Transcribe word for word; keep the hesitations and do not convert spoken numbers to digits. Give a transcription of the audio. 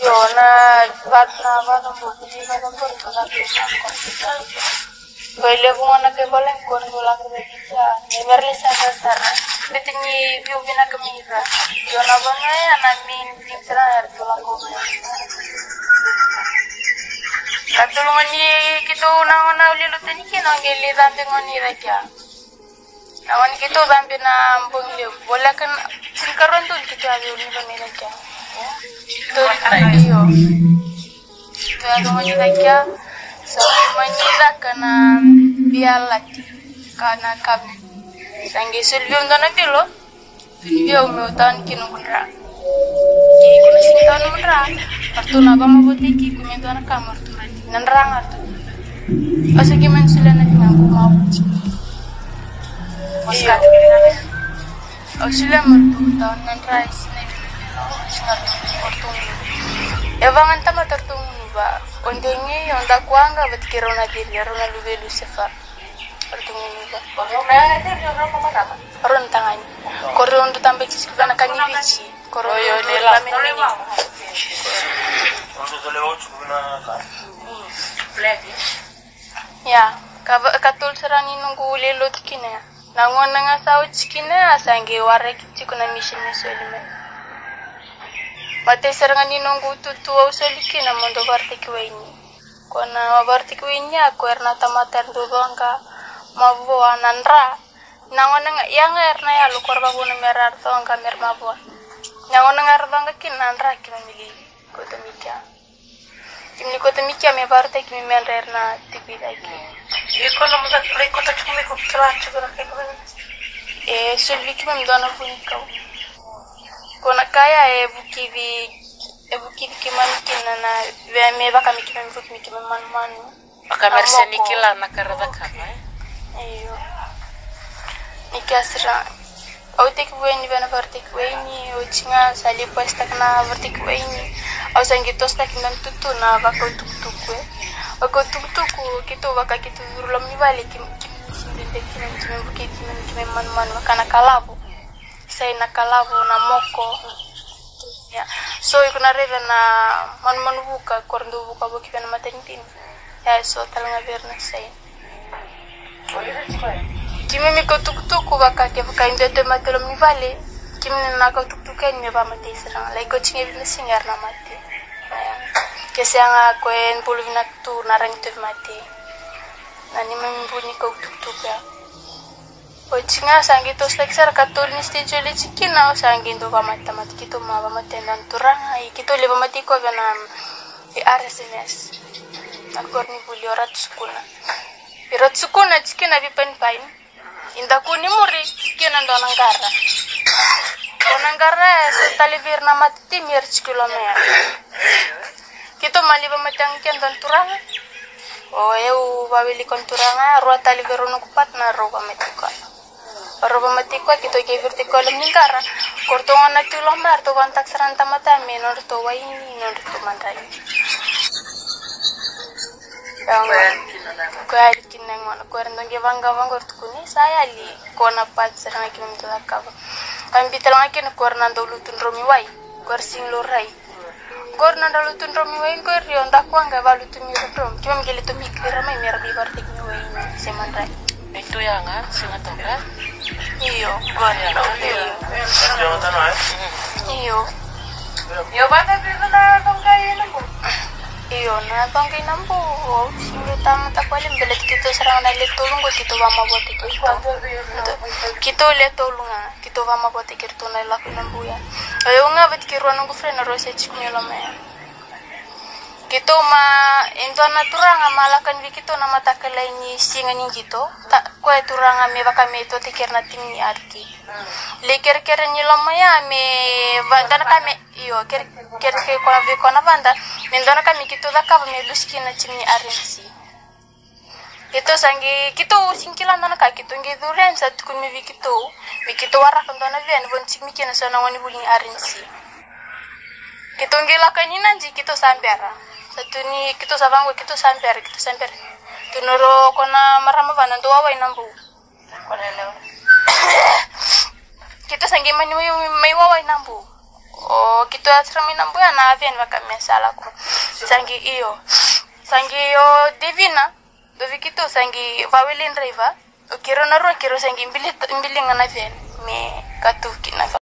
Yo na vat na vat na buku di vat na buku na kita. Bale ko na ke bale ko no lang ko kita. Neverli sa sa. Bitingi view bina kamera. Yo na ba na ya na min picture na ko lang ko. Katulungan ni kita na na ulilut ni kino ngeli dambe ngoni rakya. Nawan kita dambe na mbongle. Bola kan sinkaron tul kita abi uli ba mena kya. Tul iyo. Pero ngoni rakya sa manila kana bialati kana kami. Sangi sulbium dona bilo. Video mo tan kinundra. Ki kuno sintan mundra. Artuna ba mabotiki kunyo dona kamar tu. Nanrang artu. Asa giman sila na tingaku mau. Mas ka tingnan. O sila mertu tahun nanrai sini singar ortung. Evangan tama tertung ba. Ondenge yang dak wanga betkiro na diri rona lubelu sefa. Ortung ba. Ortung na ate rona mama kata. Ron tangan. Korong tu tambah kisi kana kani bici. Korong yo ne la meni. Ortung tu lewat cuma kan. Ya, katul serang inunggu lelo tikine. Nangon nga saw tikine asange ware kiti kuna mission misolime. Mate serang inunggu tutu usolikina mondo bartiki waini. Kona bartiki waini aku erna tamater dubanga mabu anandra. Nangon nga yang erna ya lu korba buna merar to anga mermabu. Nangon nga ardanga kinandra kimamili ko tamika. Kimni ko tamikia me barte kimi menrerna tipida ki. Iko no muda iko ta chumi ko tra chura ke ko. E sulvi kimi mdona bunikau. Kona kaya e bukivi e bukivi kimani kinana ve me baka mikimi mfuk mikimi man man. Baka merseni kila nakarada kama. Eyo. Nikasra. Autek bueni bana barte kueni, ochinga sali puesta kana barte kueni. Au sangitos tak nan tutu na baka tuk-tuk we. Baka tuk-tuk kito baka kito urulam ni bali kim kim sindende kim kim buki kim kim man-man kana kalabo. Sai na kalabo na moko. Ya. So ikuna reva na man-man buka korndo buka buki kana matentin. Ya so talanga berna sai. Kimi mi ko tuk-tuk baka ke baka indete matelom ni bali. Kimi na ka tuk-tuken me ba mate serang. Lai ko chinge bina singar na mate. Kasi ang kwen pulubi na tu narang tu mati. Nani membunyi kau tuk-tuk ya. O chinga sangi to seleksar katul ni stage le chikina o sangi ndo ba mata mati kito ma ba mati nan turang ai kito le ba mati ko benam e R S M S. Akor ni buli orat sukuna. Irat sukuna chikina bi pen pain. Inda kuni muri chikina ndo nangara. Onangara setali bir na mati mir kilometer. Kito mali ba matang kian dan turang. O eu babili kon turanga ro tali berono kupat na ro ba metika. Ro ba metika kito ke vertikal mingkara. Kortongan na tulo mar to kontak seranta mata me nor to waini nor to mandai. Yang ko ay kinang mo ko ren ngi wanga wangor tukuni saya li kona pat serang ki mem tulakaba. Kami bitalang akin ko ren ndo lutun romi wai. Ko sing lorai. Gor nanda lutun romi wain ko rion tak wanga balutun mi rom. Kima mgele to mi kira mai mer bi bartik mi wain semandrai. Itu ya nga singa toka. Iyo, gor ya no. Jangan tanah. Iyo. Yo bata bisu na toka yun mo. Iyo na tong kay nambo. Singo tama ta kwalim belet kito sarang na letulong ko kito ba mabote kito. Kito letulong nga kito ba mabote kito na laki nambo ya. Ayo nga bet kiro nang gufre na rose chikmelo me. Kito ma endo naturang malakan bi kito na matakalay ni singa ni kito. Ta ko turanga me baka me to tikir na ting ni arki. Leker ker ni lamaya me vandana kame iyo ker ker ke ko na bi ko na vanda. Mendona kami kito da ka me luski na ting ni arensi. Kito sangi kito singkilan na ka kito ngi duren sa tukun mi kito. Mi kito wara kan dona ven bon chimi kena sa na wani buling arensi. Kito ngi lakan ni nanji kito sambera. Satu ni kito sabang kito sambera kito sambera. Tunoro kona marama bana do awai nambu. Kona lew. Kito sangi mani mai wawai nambu. O kitu asramina mbuya na aven vakamesala ku. Sangi iyo. Sangi yo divina. Dovi kitu sangi vawilin driver. Kiro na ro kiro sangi mbili mbili ngana ven me katu kina